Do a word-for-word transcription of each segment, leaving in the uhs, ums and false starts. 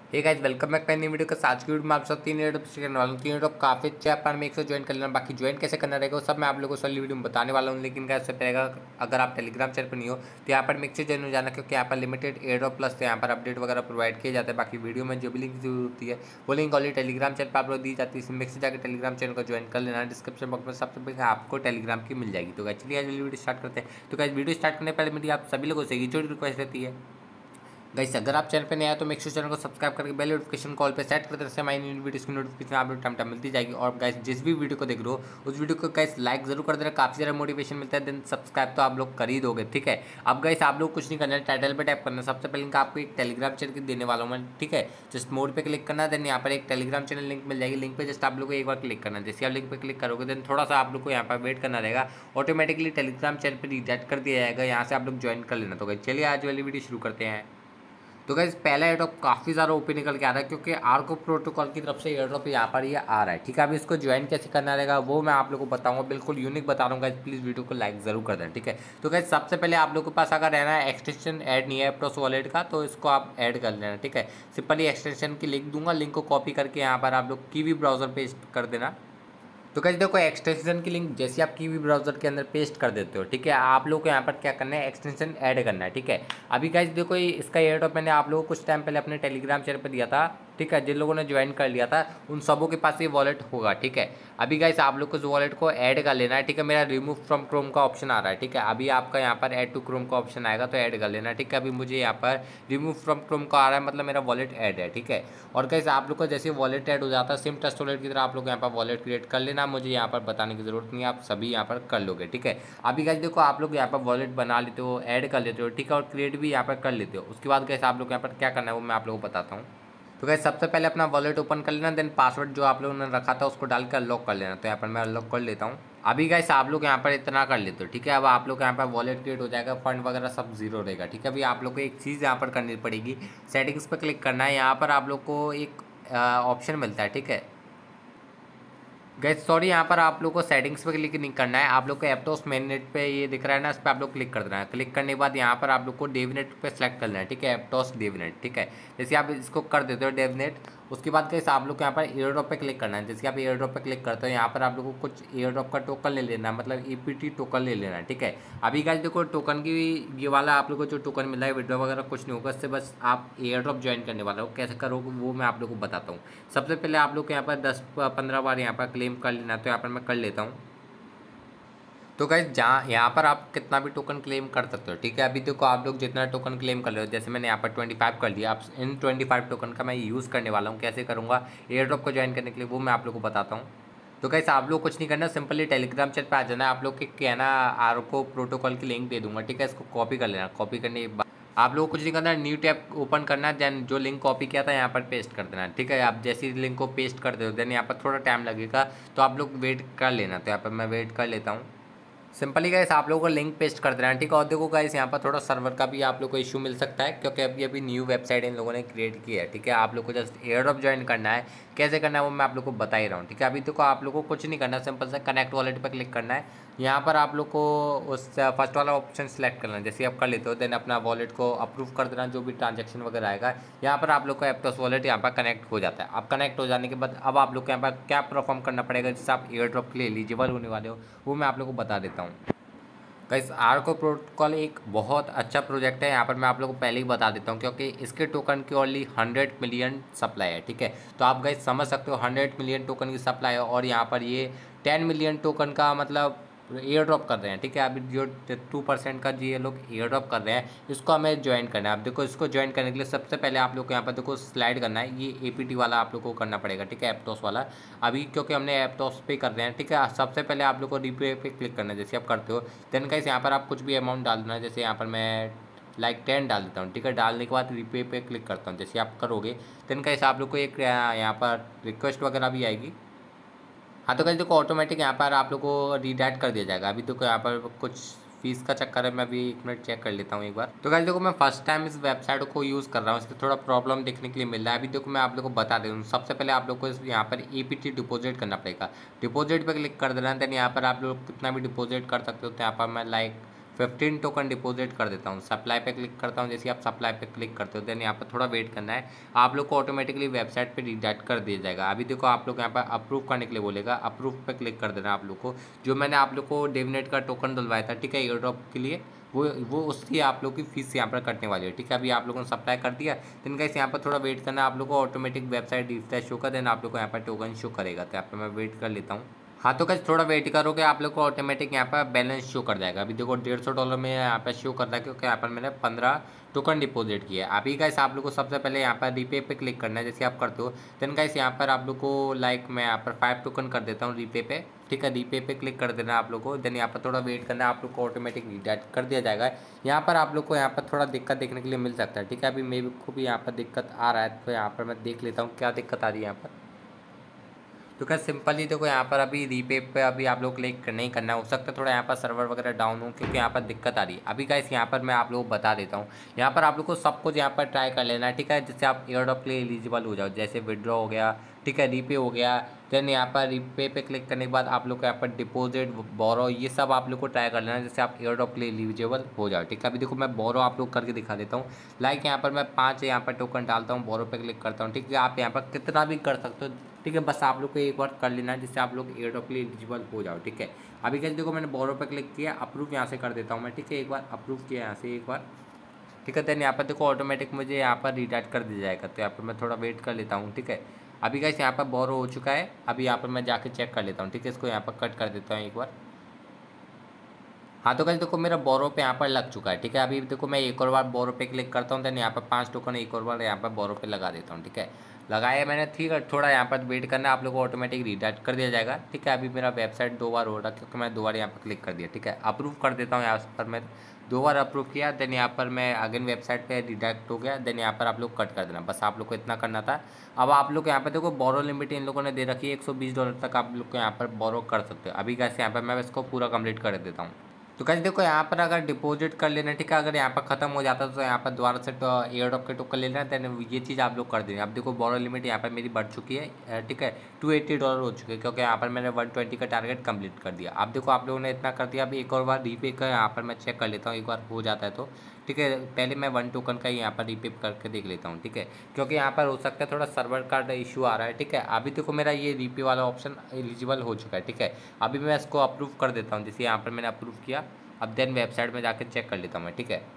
हे guys welcome back नई video के साथ। आज की वीडियो में आप सब तीन यूट्यूब करने वाला हूँ। तीन यूट्यूब काफी अच्छे ऐप में एक से ज्वाइन कर लेना, बाकी ज्वाइन कैसे करना रहेगा वो सब मैं आप लोगों को सही वीडियो में बताने वाला हूँ। लेकिन कैसे पड़ेगा, अगर आप टेलीग्राम चैनल पर नहीं हो तो यहाँ पर मिक्स से ज्वाइन हो जाना, क्योंकि यहाँ पर लिमिटेड एयर ड्रॉप प्लस यहाँ पर अपडेट वगैरह प्रोवाइड किए जाते हैं। बाकी वीडियो में जो भी लिंक होती है वो लिंक ऑलरेडी टेलीग्राम चैनल पर आप लोग दी जाती है। मिक्स से जाकर टेलीग्राम चैनल को ज्वाइन कर लेना, डिस्क्रिप्शन बॉक्स में सबसे पहले आपको टेलीग्राम की मिल जाएगी। तो चलिए आज वीडियो स्टार्ट करते हैं। तो गाइस वीडियो स्टार्ट करने पहले मेरी आप सभी लोगों से ये छोटी रिक्वेस्ट रहती है, गाइस अगर आप चैनल पे नए आए तो मेक श्योर चैनल को सब्सक्राइब करके बेल नोटिफिकेशन कॉल पे सेट कर देने से हमारी न्यू वीडियोस की नोटिफिकेशन आप लोग टाइम टाइम मिलती जाएगी। और गाइस जिस भी वीडियो को देख रहे हो उस वीडियो को गाइस लाइक जरूर कर देना, काफी ज़्यादा मोटिवेशन मिलता है। देन सब्सक्राइब तो आप लोग कर ही दोगे, ठीक है। अब गाइस आप लोग कुछ नहीं करना है, टाइटल पे टैप करना है। सबसे पहले इनका आपको एक टेलीग्राम चैनल देने वाला हूँ मैं, ठीक है। जस्ट मोड पे क्लिक करना है, देन यहाँ पर एक टेलीग्राम चैनल लिंक मिल जाएगी। लिंक पे जस्ट आप लोग को एक बार क्लिक करना है। जैसे आप लिंक पे क्लिक करोगे देन थोड़ा सा आप लोग को यहाँ पर वेट करना रहेगा, ऑटोमेटिकली टेलीग्राम चैनल पर रिडायरेक्ट कर दिया जाएगा। यहाँ से आप लोग ज्वाइन कर लेना। तो गाइस चलिए आज वाली वीडियो शुरू करते हैं। तो गाइस पहला एयरड्रॉप काफ़ी ज़्यादा ओपी निकल के आ रहा है, क्योंकि आर्को प्रोटोकॉल की तरफ से एयरड्रॉप यहाँ पर ये यह आ रहा है, ठीक है। अभी इसको ज्वाइन कैसे करना रहेगा वो मैं आप लोगों को बताऊंगा, बिल्कुल यूनिक बता रहा हूँ गाइस। प्लीज़ वीडियो को लाइक ज़रूर कर दें, ठीक है। तो गाइस सबसे पहले आप लोगों के पास अगर रहना है एक्सटेंशन ऐड नहीं है एप्टोस वॉलेट का, तो इसको आप ऐड कर लेना, ठीक है। सिंपली एक्सटेंशन की लिंक दूंगा, लिंक को कॉपी करके यहाँ पर आप लोग कीवी ब्राउजर पेस्ट कर देना। तो कैसे देखो एक्सटेंशन की लिंक जैसे आप कीवी ब्राउजर के अंदर पेस्ट कर देते हो, ठीक है। आप लोग को यहाँ पर क्या करना है, एक्सटेंशन ऐड करना है, ठीक है। अभी गाइस देखो इसका एयरड्रॉप मैंने आप लोगों को कुछ टाइम पहले अपने टेलीग्राम चैनल पर दिया था, ठीक है। जिन लोगों ने ज्वाइन कर लिया था उन सबों के पास ये वॉलेट होगा, ठीक है। अभी गाइस आप लोग को इस वॉलेट को ऐड कर लेना है, ठीक है। मेरा रिमूव फ्रॉम क्रोम का ऑप्शन आ रहा है, ठीक है। अभी आपका यहाँ पर ऐड टू क्रोम का ऑप्शन आएगा तो ऐड कर लेना, ठीक है। अभी मुझे यहाँ पर रिमूव फ्रॉम क्रोम का आ रहा है, मतलब मेरा वॉलेट ऐड है, ठीक है। और गाइस आप लोग को जैसे वॉलेट ऐड हो जाता है सेम ट्रस्ट वॉलेट की तरह आप लोग यहाँ पर वॉलेट क्रिएट कर लेना। मुझे यहाँ पर बताने की जरूरत नहीं है, आप सभी यहाँ पर कर लोगे, ठीक है। अभी गाइस देखो आप लोग यहाँ पर वॉलेट बना लेते हो, ऐड कर लेते हो, ठीक है, और क्रिएट भी यहाँ पर कर लेते हो। उसके बाद गाइस आप लोग यहाँ पर क्या करना है वो मैं आप लोगों को बताता हूँ। तो गाइस सबसे पहले अपना वॉलेट ओपन कर लेना, देन पासवर्ड जो आप लोगों ने रखा था उसको डाल कर अनलॉक कर लेना। तो यहाँ पर मैं अनलॉक कर लेता हूँ। अभी गाइस आप लोग यहाँ पर इतना कर लेते हो, ठीक है। अब आप लोग यहाँ पर वॉलेट क्रिएट हो जाएगा, फंड वगैरह सब जीरो रहेगा, ठीक है। अभी आप लोग को एक चीज़ यहाँ पर करनी पड़ेगी, सेटिंग्स पर क्लिक करना है। यहाँ पर आप लोग को एक ऑप्शन मिलता है, ठीक है। गाइस सॉरी यहाँ पर आप लोग को सेटिंग्स पे क्लिक नहीं करना है, आप लोग को एप्टोस मेन नेट पे ये दिख रहा है ना, इस पर आप लोग क्लिक कर देना है। क्लिक करने के बाद यहाँ पर आप लोग को डेवनेट पे सेलेक्ट करना है, ठीक है, एप्टोस डेवनेट, ठीक है। जैसे आप इसको कर देते हो डेवनेट, उसके बाद कैसे आप लोग को यहाँ पर एयर ड्रॉप पे क्लिक करना है। जैसे आप एयर ड्रॉप पे क्लिक करते हो यहाँ पर आप लोग को कुछ एयर ड्रॉप का टोकन ले लेना, मतलब ई पी टी टोकन ले लेना, ठीक है। अभी गाइस देखो टोकन की ये वाला आप लोग को जो टोकन मिला है विड्रॉ वगैरह कुछ नहीं होगा, इससे बस आप एयर ड्रॉप ज्वाइन करने वाला हो। कैसे करोगे वो मैं आप लोग को बताता हूँ। सबसे पहले आप लोग को यहाँ पर दस पंद्रह बार यहाँ पर क्लेम कर लेना, तो यहाँ पर मैं कर लेता हूँ। तो गाइस जहाँ यहाँ पर आप कितना भी टोकन क्लेम कर सकते हो, ठीक है। अभी देखो आप लोग जितना टोकन क्लेम कर रहे हो, जैसे मैंने यहाँ पर पच्चीस कर लिया, आप इन पच्चीस टोकन का मैं यूज़ करने वाला हूँ। कैसे करूँगा एयर ड्रॉप को ज्वाइन करने के लिए वो मैं आप लोग को बताता हूँ। तो गाइस आप लोग कुछ नहीं करना, सिंपली टेलीग्राम चैनल पे आ जाना। आप लोग के क्या ना आर्को प्रोटोकॉल की लिंक दे दूंगा, ठीक है। इसको कॉपी कर लेना। कॉपी करने के बाद आप लोगों को कुछ नहीं करना, न्यू टैब ओपन करना, देन जो लिंक कॉपी किया था यहाँ पर पेस्ट कर देना, ठीक है। आप जैसे ही लिंक को पेस्ट कर दे हो देन यहाँ पर थोड़ा टाइम लगेगा, तो आप लोग वेट कर लेना। तो यहाँ पर मैं वेट कर लेता हूँ। सिंपली गाइस आप लोगों को लिंक पेस्ट कर देना है, ठीक है। और देखो गाइस यहाँ पर थोड़ा सर्वर का भी आप लोग को इशू मिल सकता है, क्योंकि अभी अभी न्यू वेबसाइट इन लोगों ने क्रिएट की है, ठीक है। आप लोग को जस्ट एयर ड्रॉप ज्वाइन करना है, कैसे करना है वो मैं आप लोग को बता ही रहा हूँ, ठीक है। अभी देखो आप लोग को कुछ नहीं करना, सिंपल से कनेक्ट वॉलेट पर क्लिक करना है। यहाँ पर आप लोग को उस फर्स्ट वाला ऑप्शन सेलेक्ट करना है। जैसे आप कर लेते हो देन अपना वॉलेट को अप्रूव कर देना, जो भी ट्रांजेक्शन वगैरह आएगा यहाँ पर आप लोग को एप्टोस वॉलेट यहाँ पर कनेक्ट हो जाता है। अब कनेक्ट हो जाने के बाद अब आप लोग को यहाँ पर क्या परफॉर्म करना पड़ेगा, जिससे आप एयर ड्रॉप के लिए एलिजिबल होने वाले हो, वो मैं आप लोग को बता देता हूँ। गाइस आर्को प्रोटोकॉल एक बहुत अच्छा प्रोजेक्ट है, यहाँ पर मैं आप लोगों को पहले ही बता देता हूँ, क्योंकि इसके टोकन की ओनली हंड्रेड मिलियन सप्लाई है, ठीक है। तो आप गाइस समझ सकते हो हंड्रेड मिलियन टोकन की सप्लाई है, और यहाँ पर ये टेन मिलियन टोकन का मतलब एयर ड्रॉप कर रहे हैं, ठीक है। अभी जो टू परसेंट का जो ये लोग एयर ड्रॉप कर रहे हैं इसको हमें ज्वाइन करना है। अब देखो इसको ज्वाइन करने के लिए सबसे पहले आप लोग को यहाँ पर देखो स्लाइड करना है, ये ए पी टी वाला आप लोग को करना पड़ेगा, ठीक है, एप्टोस वाला। अभी क्योंकि हमने एप्टोस पे कर रहे हैं, ठीक है। सबसे पहले आप लोग को रिपे पे क्लिक करना है, जैसे आप करते हो। देन गाइस यहाँ पर आप कुछ भी अमाउंट डाल देना है, जैसे यहाँ पर मैं लाइक टेन डाल देता हूँ, ठीक है। डालने के बाद रिपे पे क्लिक करता हूँ, जैसे आप करोगे देन गाइस आप लोग को एक यहाँ पर रिक्वेस्ट वगैरह भी आएगी। हाँ तो गाइस देखो ऑटोमेटिक यहाँ पर आप लोग को रीडायरेक्ट कर दिया जाएगा। अभी देखो यहाँ पर कुछ फीस का चक्कर है, मैं अभी एक मिनट चेक कर लेता हूँ एक बार। तो गाइस देखो मैं फर्स्ट टाइम इस वेबसाइट को यूज़ कर रहा हूँ, इसलिए थोड़ा प्रॉब्लम देखने के लिए मिल रहा है। अभी देखो मैं आप लोग को बता दे दूँ, सबसे पहले आप लोग को यहाँ पर ए पी टी डिपोजिट करना पड़ेगा। डिपोजिट पर क्लिक कर देना, देन यहाँ पर आप लोग कितना भी डिपोजिट कर सकते हो। तो यहाँ पर मैं लाइक फिफ्टीन टोकन डिपॉजिट कर देता हूँ। सप्लाई पे क्लिक करता हूँ। जैसे आप सप्लाई पे क्लिक करते हो देन यहाँ पर थोड़ा वेट करना है, आप लोग को ऑटोमेटिकली वेबसाइट पे रिडायरेक्ट कर दिया जाएगा। अभी देखो आप लोग यहाँ पर अप्रूव करने के लिए बोलेगा, अप्रूव पे क्लिक कर देना आप लोग को। जो मैंने आप लोग को डेवनेट का टोकन डलवाया था, ठीक है, एयर ड्रॉप के लिए, वो वो उसकी आप लोग की फीस यहाँ पर कटने वाली है, ठीक है। अभी आप लोगों ने सप्लाई कर दिया, देन गाइस यहाँ पर थोड़ा वेट करना, आप लोग को ऑटोमेटिक वेबसाइट रिफ्रेश होगा, देन आप लोग को यहाँ पर टोकन शो करेगा। तो यहाँ पर मैं वेट कर लेता हूँ। हाँ तो गाइस थोड़ा वेट करोगे, आप लोग को ऑटोमेटिक यहाँ पर बैलेंस शो कर जाएगा। अभी देखो डेढ़ सौ डॉलर में यहाँ पर शो कर रहा है, क्योंकि यहाँ पर मैंने पंद्रह टोकन डिपॉजिट किया है। अभी गाइस आप लोग को सबसे पहले यहाँ पर रीपे पे क्लिक करना है, जैसे आप करते हो। देन गाइस यहाँ पर आप लोग को लाइक मैं यहाँ पर फाइव टोकन कर देता हूँ रीपे पे, ठीक है। रीपे पे क्लिक कर देना आप लोग को, देन यहाँ पर थोड़ा वेट करना है, आप लोग को ऑटोमेटिक रिडायरेक्ट कर दिया जाएगा। यहाँ पर आप लोग को यहाँ पर थोड़ा दिक्कत देखने के लिए मिल सकता है, ठीक है। अभी मेरे को भी यहाँ पर दिक्कत आ रहा है, तो यहाँ पर मैं देख लेता हूँ क्या दिक्कत आ रही है यहाँ पर। तो क्या सिंपली देखो यहाँ पर अभी रीपे पे अभी आप लोग क्लिक नहीं करना, हो सकता है थोड़ा यहाँ पर सर्वर वगैरह डाउन हो, क्योंकि यहाँ पर दिक्कत आ रही है। अभी गाइस यहाँ पर मैं आप लोगों को बता देता हूँ, यहाँ पर आप लोग को सब कुछ यहाँ पर ट्राई कर लेना है, ठीक है, जिससे आप एयरड्रॉप के लिए एलिजिबल हो जाओ। जैसे विड्रॉ हो गया, ठीक है, रीपे हो गया, देन यहाँ पर रीपे पे क्लिक करने के बाद आप लोग को यहाँ पर डिपॉजिट, बोरो, ये सब आप लोग को ट्राई कर लेना है, जिससे आप एयरड्रॉप के लिए एलिजिबल हो जाओ, ठीक है। अभी देखो मैं बोरो आप लोग करके दिखा देता हूँ। लाइक यहाँ पर मैं पाँच यहाँ पर टोकन डालता हूँ, बोरो पे क्लिक करता हूँ, ठीक है। आप यहाँ पर कितना भी कर सकते हो, ठीक है, बस आप लोग को एक बार कर लेना है, जिससे आप लोग एयरड्रॉप के लिए एलिजिबल हो जाओ, ठीक है। अभी कैसे देखो मैंने बोरो पे क्लिक किया, अप्रूव यहाँ से कर देता हूँ मैं, ठीक है। एक बार अप्रूव किया यहाँ से एक बार, ठीक है, देन यहाँ पर देखो ऑटोमेटिक मुझे यहाँ पर रिडायरेक्ट कर दिया जाएगा। तो यहाँ पर मैं थोड़ा वेट कर लेता हूँ, ठीक है। अभी गाइस यहाँ पर बोरो हो चुका है, अभी यहाँ पर मैं जाके चेक कर लेता हूँ, ठीक है। इसको यहाँ पर कट कर देता हूँ एक बार। हाँ तो गाइस देखो मेरा बोरो पे यहाँ पर लग चुका है, ठीक है। अभी देखो मैं एक और बार बोरो पे क्लिक करता हूँ, देन यहाँ पर पाँच टोकन एक और बार यहाँ पर बोरो पे लगा देता हूँ, ठीक है। लगाया मैंने, ठीक है। थोड़ा यहाँ पर वेट करना, आप लोग को ऑटोमेटिक रिडायरेक्ट कर दिया जाएगा, ठीक है। अभी मेरा वेबसाइट दो बार हो रहा है, क्योंकि मैं दो बार यहाँ पर क्लिक कर दिया, ठीक है। अप्रूव कर देता हूँ, यहाँ पर मैं दो बार अप्रूव किया, देन यहाँ पर मैं अगेन वेबसाइट पे रिडायरेक्ट हो गया, देन यहाँ पर आप लोग कट कर देना, बस आप लोग को इतना करना था। अब आप लोग यहाँ पर देखो बोरो लिमिट इन लोगों ने दे रखी है, एक सौ बीस डॉलर तक आप लोग को यहाँ पर बोरो कर सकते हो। अभी कैसे यहाँ पर मैं इसको पूरा कंप्लीट कर देता हूँ। तो कैसे देखो यहाँ पर अगर डिपॉजिट कर लेना, ठीक है, अगर यहाँ पर खत्म हो जाता तो यहाँ पर दोबारा से एयरड्रॉप के टोकन ले लेना, देन ये चीज़ आप लोग कर देंगे। अब देखो बोरो लिमिट यहाँ पर मेरी बढ़ चुकी है, ठीक है, टू एट्टी डॉलर हो चुके हैं, क्योंकि यहाँ पर मैंने वन ट्वेंटी का टारगेट कंप्लीट कर दिया। अब देखो आप लोगों ने इतना कर दिया, अब एक और बार रीपे का यहाँ पर मैं चेक कर लेता हूँ, एक बार हो जाता है तो, ठीक है। पहले मैं वन टोकन का ही यहाँ पर रीपे करके देख लेता हूँ, ठीक है, क्योंकि यहाँ पर हो सकता है थोड़ा सर्वर का इशू आ रहा है, ठीक है। अभी देखो मेरा ये रीपे वाला ऑप्शन एलिजिबल हो चुका है, ठीक है। अभी मैं इसको अप्रूव कर देता हूँ, जैसे यहाँ पर मैंने अप्रूव किया। अब देन वेबसाइट में जाकर चेक कर लेता हूँ मैं, ठीक है।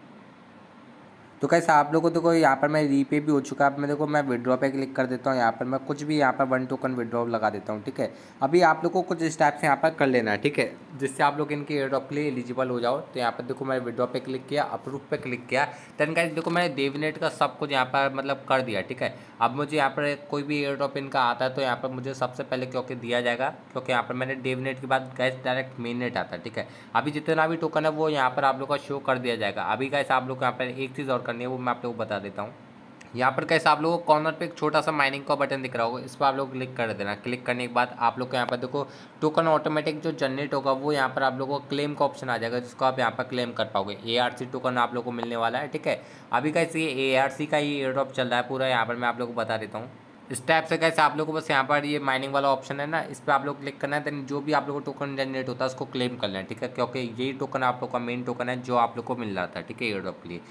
तो कैसे आप लोगों को देखो यहाँ पर मैं रीपे भी हो चुका है। अब मैं देखो मैं विड्रॉ पे क्लिक कर देता हूँ, यहाँ पर मैं कुछ भी यहाँ पर वन टोकन विड्रॉ लगा देता हूँ, ठीक है। अभी आप लोग को कुछ इस टाइप से यहाँ पर कर लेना है, ठीक है, जिससे आप लोग इनके एयरड्रॉप के लिए एलिजिबल हो जाओ। तो यहाँ पर देखो मैं विड्रॉ पे क्लिक किया, अप्रूव पे क्लिक किया, देन गाइस देखो मैंने डेवनेट का सब कुछ यहाँ पर मतलब कर दिया, ठीक है। अब मुझे यहाँ पर कोई भी एयरड्रॉप इनका आता है तो यहाँ पर मुझे सबसे पहले क्योंकि दिया जाएगा, क्योंकि यहाँ पर मैंने डेवनेट के बाद गाइस डायरेक्ट मेन नेट आता है, ठीक है। अभी जितना भी टोकन है वो यहाँ पर आप लोग का शो कर दिया जाएगा। अभी गाइस आप लोग यहाँ पर एक चीज़ और करनी है, वो मैं आप लोग बता देता हूँ। यहाँ पर कैसे आप लोगों को कॉर्नर पे एक छोटा सा माइनिंग का बटन दिख रहा होगा, इस पर आप लोग क्लिक कर देना। क्लिक करने के बाद आप लोग को यहाँ पर देखो टोकन ऑटोमेटिक जो जनरेट होगा वो यहाँ पर आप लोगों को क्लेम का ऑप्शन आ जाएगा, जिसको आप यहाँ पर क्लेम कर पाओगे। ए आर सी टोकन आप लोग को मिलने वाला है, ठीक है। अभी कैसे ये ए आर सी का ही एयर ड्रॉप चल रहा है पूरा, यहाँ पर मैं आप लोग को बता देता हूँ। इस टाइप से कैसे आप लोग को बस यहाँ पर ये माइनिंग वाला ऑप्शन है ना, इस पर आप लोग क्लिक करना है, देन जो भी आप लोग को टोकन जनरेट होता है उसको क्लेम करना है, ठीक है, क्योंकि यही टोकन आप लोग का मेन टोकन है जो आप लोग को मिल रहा था, ठीक है, एयर ड्रॉप के लिए।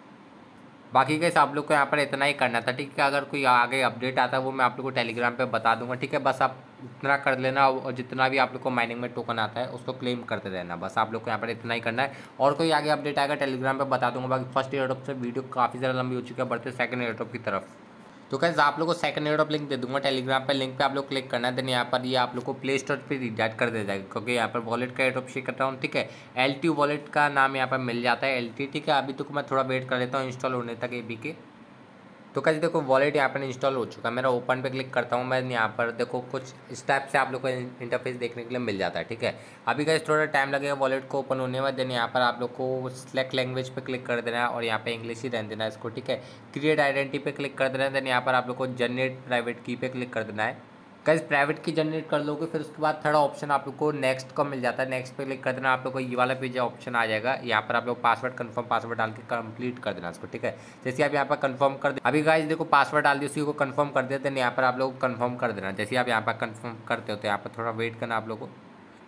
बाकी कैसे आप लोग को यहाँ पर इतना ही करना था, ठीक है। अगर कोई आगे अपडेट आता है वो मैं आप लोग को टेलीग्राम पे बता दूंगा, ठीक है। बस आप इतना कर लेना, और जितना भी आप लोग को माइनिंग में टोकन आता है उसको क्लेम करते रहना, बस आप लोग को यहाँ पर इतना ही करना है। और कोई आगे अपडेट आएगा टेलीग्राम पे बता दूंगा। बाकी फर्स्ट एयर ड्रॉप से वीडियो काफ़ी ज़्यादा लंबी हो चुकी है, बढ़ते सेकंड एयर ड्रॉप की तरफ। तो कैसे आप लोग को सेकंड एयर ड्रॉप लिंक दे दूंगा टेलीग्राम पे, लिंक पे आप लोग क्लिक करना है, देन यहाँ पर ये आप लोग को प्ले स्टोर पे रिडायरेक्ट कर दे जाएगा, क्योंकि यहाँ पर वॉलेट का एयर ड्रॉप शेयर करता हूँ, ठीक है। एल टी वॉलेट का नाम यहाँ पर मिल जाता है, एल टी, ठीक है। अभी तो मैं थोड़ा वेट कर लेता हूँ इंस्टॉल होने तक ए बी के। तो कैसे देखो वॉलेट यहाँ पर इंस्टॉल हो चुका है मेरा, ओपन पे क्लिक करता हूँ मैं, यहाँ पर देखो कुछ इस टाइप से आप लोग को इंटरफेस देखने के लिए मिल जाता है, ठीक है। अभी कैसे थोड़ा टाइम लगेगा वॉलेट को ओपन होने में, देन यहाँ पर आप लोग को सिलेक्ट लैंग्वेज पे क्लिक कर देना है, और यहाँ पे इंग्लिश ही रहने देना है इसको, ठीक है। क्रिएट आइडेंटिटी पे क्लिक कर देना है, देन यहाँ पर आप लोग को जनरेट प्राइवेट की पे क्लिक कर देना है। कैसे प्राइवेट की जनरेट कर लोगे, फिर उसके बाद थर्ड ऑप्शन आप लोग को नेक्स्ट का मिल जाता है, नेक्स्ट पे क्लिक कर देना, आप लोग को ये वाला पेज ऑप्शन आ जाएगा। यहाँ पर आप लोग पासवर्ड कंफर्म पासवर्ड डाल के कंप्लीट कर देना इसको, ठीक है। जैसे आप यहाँ पर कंफर्म कर दे, अभी गाइस देखो पासवर्ड डाल दिया, उसी को कंफर्म कर देते हैं, यहाँ पर आप लोग कंफर्म कर देना। जैसे आप यहाँ पर कंफर्म करते हो तो यहाँ पर थोड़ा वेट करना आप लोग को।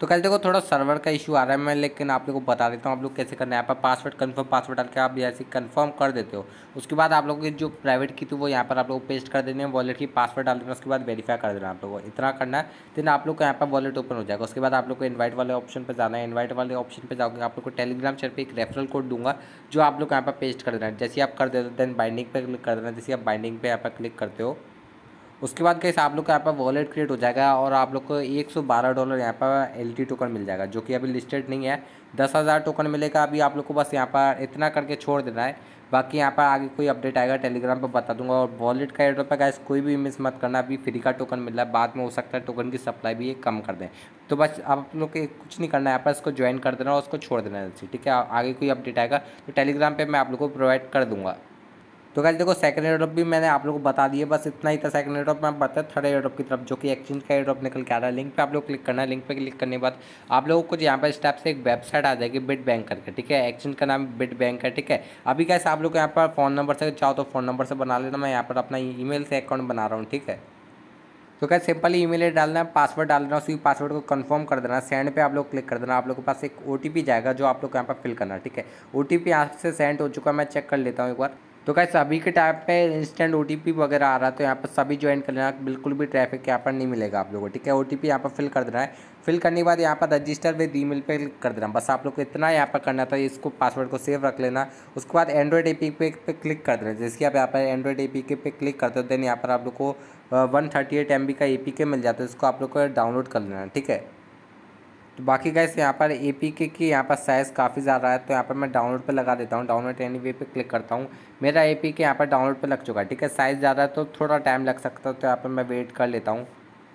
तो कल देखो थोड़ा सर्वर का इशू आ रहा है, मैं लेकिन आप लोगों को बता देता हूँ आप लोग कैसे करना है। यहाँ पर पासवर्ड कन्फर्म पासवर्ड डाल के आप ऐसे कन्फर्म कर देते हो। उसके बाद आप लोगों की जो प्राइवेट की थी वो यहाँ पर आप लोग को पेस्ट कर देनी है, वॉलेट की पासवर्ड डाल देना, उसके बाद वेरीफाई कर देना आप लोगों को। इतना करना है, देन आप लोग को यहाँ पर वॉलेट ओपन हो जाएगा। उसके बाद आप लोग को इन्वाइट वाले ऑप्शन पर जाना है। इन्वाइट वाले ऑप्शन पर जाओगे आप लोग को टेलीग्राम चैनल पर एक रेफरल कोड दूंगा जो आप लोग यहाँ पर पेस्ट कर देना है। जैसे आप कर देते हो देन बाइंडिंग पर क्लिक कर देना। जैसे आप बाइंडिंग पर यहाँ पर क्लिक करते हो उसके बाद कैसे आप लोग को यहाँ पर वॉलेट क्रिएट हो जाएगा और आप लोग को एक सौ बारह डॉलर यहाँ पर एल टी टोकन मिल जाएगा, जो कि अभी लिस्टेड नहीं है। दस हज़ार टोकन मिलेगा। अभी आप लोग को बस यहाँ पर इतना करके छोड़ देना है। बाकी यहाँ पर आगे कोई अपडेट आएगा टेलीग्राम पर बता दूंगा। और वॉलेट का एड्रॉप है गाइस, कोई भी मिस मत करना। अभी फ्री का टोकन मिल रहा है, बाद में हो सकता है टोकन की सप्लाई भी ये कम कर दें। तो बस आप लोग के कुछ नहीं करना है, यहाँ पर इसको ज्वाइन कर देना और उसको छोड़ देना। ठीक है, आगे कोई अपडेट आएगा तो टेलीग्राम पर मैं आप लोग को प्रोवाइड कर दूँगा। तो गाइस देखो सेकंड एयरड्रॉप भी मैंने आप लोगों को बता दिया, बस इतना ही था सेकंड एयरड्रॉप में। बता थर्ड एयरड्रॉप की तरफ जो कि एक्सचेंज का एयरड्रॉप निकल के आ रहा है। लिंक पे आप लोग क्लिक करना है। लिंक पे क्लिक करने के बाद आप लोगों को यहाँ पर स्टेप से एक वेबसाइट आ जाएगी बिट बैंक करके। ठीक है, एक्सचेंज का नाम बिट बैंक है। ठीक है, अभी कैसे आप लोग यहाँ पर फ़ोन नंबर से चाहो तो फ़ोन नंबर से बना लेना। मैं यहाँ पर अपना ईमेल से अकाउंट बना रहा हूँ। ठीक है, तो क्या सिंपली ईमेल आई डालना है, पासवर्ड डालना है, उसी पासवर्ड को कंफर्म कर देना। सेंड पे आप लोग क्लिक कर देना। आप लोग के पास एक ओटीपी जाएगा जो आप लोग यहाँ पर फिल करना है। ठीक है, ओटीपी यहाँ से सेंड हो चुका है, मैं चेक कर लेता हूँ एक बार। तो कैसे अभी के टाइम पे इंस्टेंट ओटीपी वगैरह आ रहा है, तो यहाँ पर सभी ज्वाइन कर लेना, बिल्कुल भी ट्रैफिक यहाँ पर नहीं मिलेगा आप लोगों को। ठीक है, ओटीपी यहाँ पर फिल कर देना है। फिल करने के बाद यहाँ पर रजिस्टर विद ईमेल पे क्लिक कर देना। बस आप लोग को इतना यहाँ पर करना था, इसको पासवर्ड को सेव रख लेना। उसके बाद एंड्रॉइड एपी पे पे क्लिक कर देना। जैसे आप यहाँ पर एंड्रॉइड एपी के पे क्लिक करते हो देन यहाँ पर आप लोग को one thirty eight M B का ए पी के मिल जाता है, इसको आप लोग को डाउनलोड कर लेना है। ठीक है, तो बाकी गाइस यहाँ पर ए पी के की यहाँ पर साइज़ काफ़ी ज़्यादा है, तो यहाँ पर मैं डाउनलोड पे लगा देता हूँ। डाउनलोड एनी वे पे क्लिक करता हूँ। मेरा ए पी के यहाँ पर डाउनलोड पे लग चुका है। ठीक है, साइज़ ज़्यादा है तो थोड़ा टाइम लग सकता है, तो यहाँ पर मैं वेट कर लेता हूँ।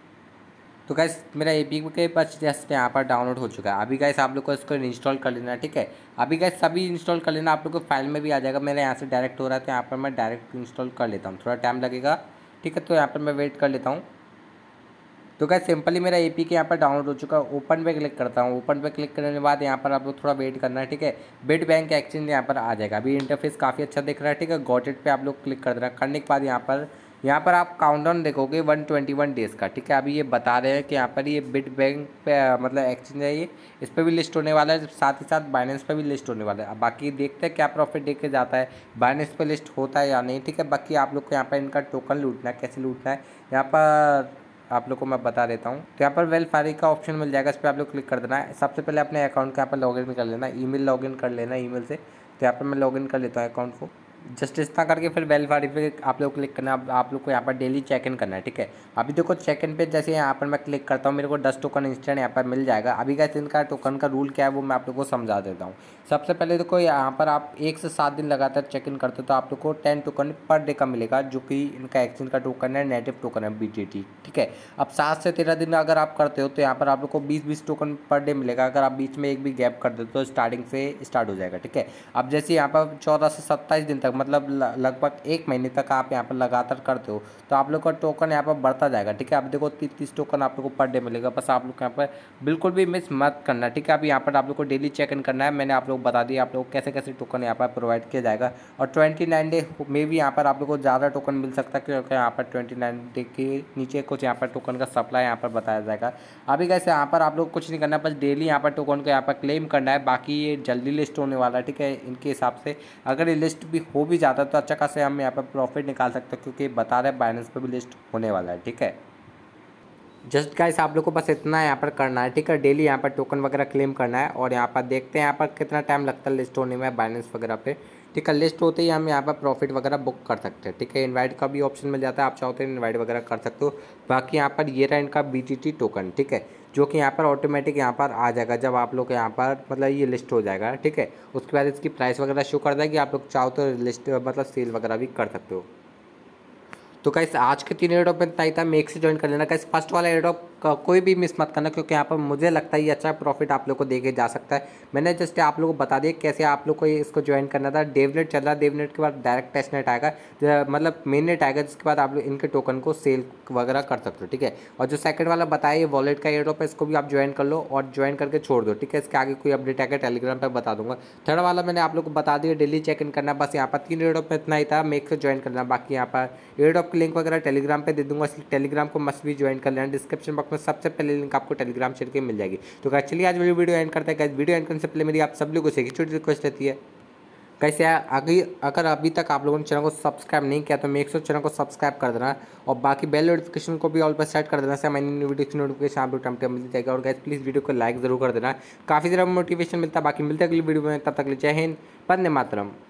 तो गाइस मेरा ए पी के बस जस्ट यहाँ पर डाउनलोड हो चुका है। अभी गाइस आप लोग को इसको इंस्टॉल कर लेना है। ठीक है, अभी गाइस सभी इंस्टॉल कर लेना, आप लोग को फाइल में भी आ जाएगा। मेरे यहाँ से डायरेक्ट हो रहा है तो यहाँ पर मैं डायरेक्ट इंस्टॉल कर लेता हूँ, थोड़ा टाइम लगेगा। ठीक है, तो यहाँ पर मैं वेट कर लेता हूँ। तो क्या सिंपली मेरा ए पी के यहाँ पर डाउनलोड हो चुका है। ओपन पे क्लिक करता हूँ। ओपन पे क्लिक करने के बाद यहाँ पर आप लोग थोड़ा वेट करना है। ठीक है, बिट बैंक एक्सचेंज यहाँ पर आ जाएगा। अभी इंटरफेस काफ़ी अच्छा दिख रहा है। ठीक है, गॉट इट पे आप लोग क्लिक कर देना। करने के बाद यहाँ पर यहाँ पर आप काउंटडाउन देखोगे वन ट्वेंटी वन डेज़ का। ठीक है, अभी ये बता रहे हैं कि यहाँ पर ये बिट बैंक पे मतलब एक्सचेंज है, ये इस पर भी लिस्ट होने वाला है, साथ ही साथ बाइनेंस पे भी लिस्ट होने वाला है। अब बाकी देखते हैं क्या प्रॉफिट दे के जाता है, बाइनेंस पे लिस्ट होता है या नहीं। ठीक है, बाकी आप लोग को यहाँ पर इनका टोकन लूटना है, कैसे लूटना है यहाँ पर आप लोग को मैं बता देता हूँ। तो यहाँ पर वेरीफाई का ऑप्शन मिल जाएगा, इस पर आप लोग क्लिक कर देना है। सबसे पहले अपने अकाउंट का यहाँ पर लॉगिन कर लेना, ईमेल लॉगिन कर लेना ईमेल से। तो यहाँ पर मैं लॉगिन कर लेता हूँ अकाउंट को। जस्ट इतना करके फिर वेरीफाई पे आप लोग क्लिक करना। आप, आप लोग को यहाँ पर डेली चेक इन करना है। ठीक है, अभी देखो चेक इन पे जैसे यहाँ पर मैं क्लिक करता हूँ मेरे को दस टोकन इंस्टेंट यहाँ पर मिल जाएगा। अभी गाइस इनका टोकन का रूल क्या है वो मैं आप लोग को समझा देता हूँ। सबसे पहले देखो यहाँ पर आप एक से सात दिन लगातार चेक इन करते हो तो आप लोग को टेन टोकन पर डे का मिलेगा, जो कि इनका एक्सचेंज का टोकन है, नेटिव टोकन है बी टी टी। ठीक है, अब सात से तेरह दिन अगर आप करते हो तो यहाँ पर आप लोग को बीस बीस टोकन पर डे मिलेगा। अगर आप बीच में एक भी गैप कर देते हो तो स्टार्टिंग से स्टार्ट हो जाएगा। ठीक है, अब जैसे यहाँ पर चौदह से सत्ताईस दिन तक मतलब लगभग एक महीने तक आप यहाँ पर लगातार करते हो तो आप लोग का टोकन यहाँ पर बढ़ता जाएगा। ठीक है, अब देखो तीस तीस टोकन आप लोग को पर डे मिलेगा। बस आप लोग यहाँ पर बिल्कुल भी मिस मत करना। ठीक है, अब यहाँ पर आप लोग को डेली चेक इन करना है। मैंने आप लोग बता दिया आप लोग कैसे कैसे टोकन यहाँ पर प्रोवाइड किया जाएगा। और ट्वेंटी नाइन डे में भी यहाँ पर आप लोग को ज़्यादा टोकन मिल सकता है, क्योंकि यहाँ पर ट्वेंटी नाइन डे के नीचे कुछ यहाँ पर टोकन का सप्लाई यहाँ पर बताया जाएगा। अभी कैसे यहाँ पर आप लोग कुछ नहीं करना, बस डेली यहाँ पर टोकन को यहाँ पर क्लेम करना है। बाकी ये जल्दी लिस्ट होने वाला है। ठीक है, इनके हिसाब से अगर ये लिस्ट भी हो भी जाता है तो अच्छा खासा हम यहाँ पर प्रॉफिट निकाल सकते हैं, क्योंकि बता रहे हैं बाइनेंस पे भी लिस्ट होने वाला है। ठीक है, जस्ट गाइस आप लोग को बस इतना यहाँ पर करना है। ठीक है, डेली यहाँ पर टोकन वगैरह क्लेम करना है और यहाँ पर देखते हैं यहाँ पर कितना टाइम लगता है लिस्ट होने में बाइनेंस वगैरह पे। ठीक है, लिस्ट होते ही हम यहाँ पर प्रॉफिट वगैरह बुक कर सकते हैं। ठीक है, इनवाइट का भी ऑप्शन मिल जाता है, आप चाहो तो इनवाइट वगैरह कर सकते हो। बाकी यहाँ पर ये रहा इनका बी टी टी टोकन। ठीक है, जो कि यहाँ पर ऑटोमेटिक यहाँ पर आ जाएगा जब आप लोग यहाँ पर मतलब ये लिस्ट हो जाएगा। ठीक है, उसके बाद इसकी प्राइस वगैरह शो कर देगी, आप लोग चाहो तो लिस्ट मतलब सेल वगैरह भी कर सकते हो। तो गाइस आज के तीन एयरड्रॉप में इतना ही था, मेक से ज्वाइन कर लेना। गाइस फर्स्ट वाला एयरड्रॉप का कोई भी मिस मत करना, क्योंकि यहाँ पर मुझे लगता है ये अच्छा प्रॉफिट आप लोग को देके जा सकता है। मैंने जस्ट आप लोगों को बता दिया कैसे आप लोग को इसको ज्वाइन करना था। डेवनेट चल रहा है, डेवनेट के बाद डायरेक्ट टेस्ट नेट आएगा, मतलब मेन नेट आएगा, जिसके बाद आप लोग इनके टोकन को सेल वगैरह कर सकते हो। ठीक है, और जो सेकंड वाला बताया ये वॉलेट का एयरड्रॉप है, इसको भी आप ज्वाइन कर लो और ज्वाइन करके छोड़ दो। ठीक है, इसके आगे कोई अपडेट आएगा टेलीग्राम पर बता दूंगा। थर्ड वाला मैंने आप लोग को बता दिया डेली चेक इन करना। बस यहाँ पर तीन एयरड्रॉप में इतना ही था, मेक से ज्वाइन करना। बाकी यहाँ पर एयरड्रॉप आपको लिंक वगैरह टेलीग्राम पे दे दूंगा, इसलिए टेलीग्राम को मस्ट भी ज्वाइन कर लेना। डिस्क्रिप्शन बॉक्स में सबसे पहले लिंक आपको टेलीग्राम चैनल की मिल जाएगी। तो गाइस चलिए आज वीडियो एंड करते हैं। गाइस वीडियो एंड करने से पहले मेरी आप सब लोगों से एक छोटी रिक्वेस्ट रहती है, कैसे आगे अगर अभी तक आप लोगों ने चैनल को सब्सक्राइब नहीं किया तो मेक श्योर चैनल को सब्सक्राइब कर देना और बाकी बेल नोटिफिकेशन को भी ऑल पर सेट कर देना से हमारी न्यू वीडियो की नोटिफिकेशन आप लोग टाइम टाइम मिल जाएगा। और गाइस प्लीज़ वीडियो को लाइक जरूर कर देना, काफ़ी ज़्यादा मोटिवेशन मिलता है। बाकी मिलते हैं अगली वीडियो में, तब तक ले जय हिंद, वंदे मातरम।